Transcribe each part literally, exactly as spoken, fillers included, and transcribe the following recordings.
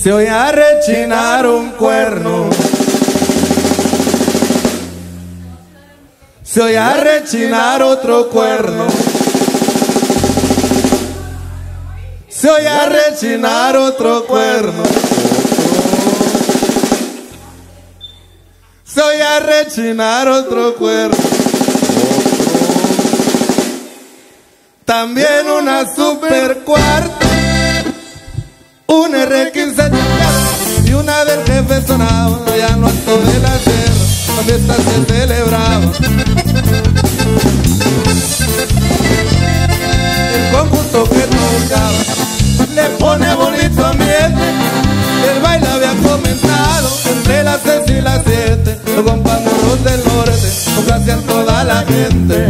se oía rechinar un cuerno. Se oía rechinar otro cuerno. Se oía rechinar otro cuerno. Se oía rechinar otro cuerno. También una super cuarta, un R quince y una del jefe sonaba. Ya no alto de la tierra, la fiesta se celebraba. El conjunto que tocaba le pone bonito ambiente. El baile había comenzado entre las seis y las siete. Los compañeros del norte complacían toda la gente.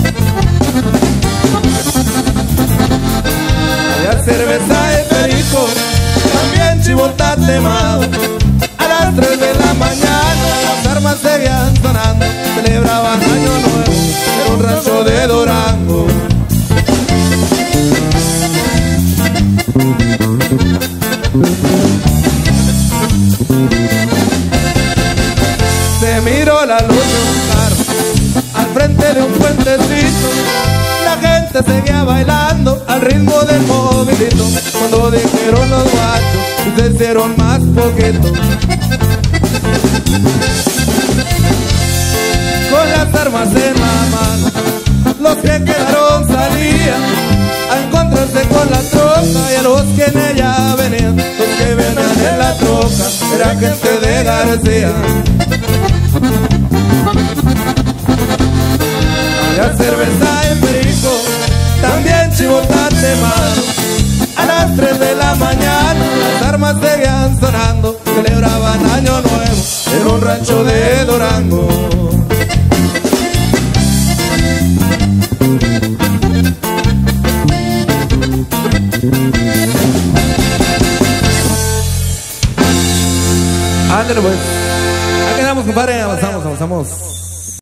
Había cerveza y perico, también chivota temado. A las tres de la mañana las armas seguían sonando. Celebraban año nuevo en un rancho de Durango. Se miró la luz de un carro al frente de un puentecito. La gente seguía bailando al ritmo del movilito. Cuando dijeron los guachos, se hicieron más poquitos. Con las armas en la mano, los que quedaron salían a encontrarse con la troca y a los que en ella venían. Los que venían en la troca era gente de García. Había cerveza en perico, también chivota temado. A las tres de la mañana las armas seguían sonando. Celebraban año nuevo en un rancho de Durango. Ándale pues, ahí quedamos, compadre, avanzamos, avanzamos.